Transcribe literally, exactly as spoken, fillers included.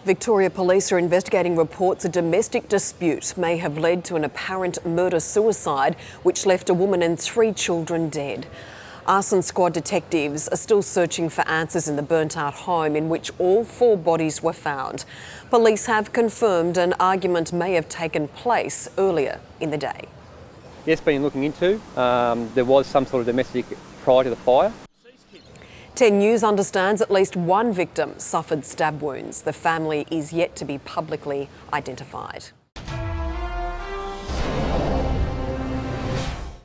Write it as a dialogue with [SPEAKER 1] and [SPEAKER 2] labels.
[SPEAKER 1] Victoria Police are investigating reports a domestic dispute may have led to an apparent murder-suicide which left a woman and three children dead. Arson Squad detectives are still searching for answers in the burnt-out home in which all four bodies were found. Police have confirmed an argument may have taken place earlier in the day.
[SPEAKER 2] Yes, been looking into. Um, there was some sort of domestic prior to the fire.
[SPEAKER 1] ten News understands at least one victim suffered stab wounds. The family is yet to be publicly identified.